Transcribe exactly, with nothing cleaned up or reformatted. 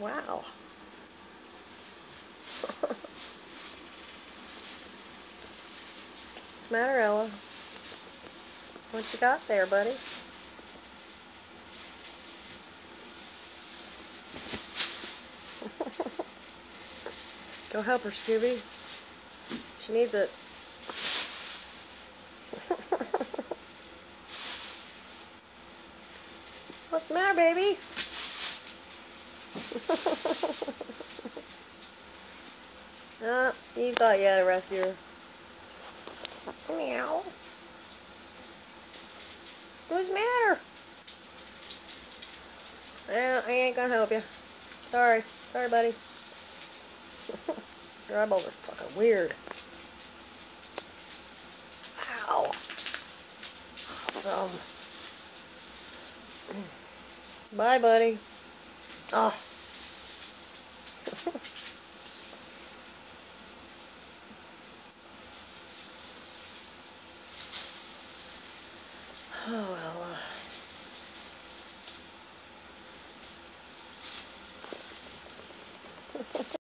Wow. What's the matter, Ella? What you got there, buddy? Go help her, Scooby. She needs it. What's the matter, baby? Ah, you thought you had a rescue. Meow. What's the matter? Yeah, I ain't gonna help you. Sorry. Sorry, buddy. Your eyeballs are fucking weird. Wow. Awesome. Bye, buddy. Oh. Oh, well.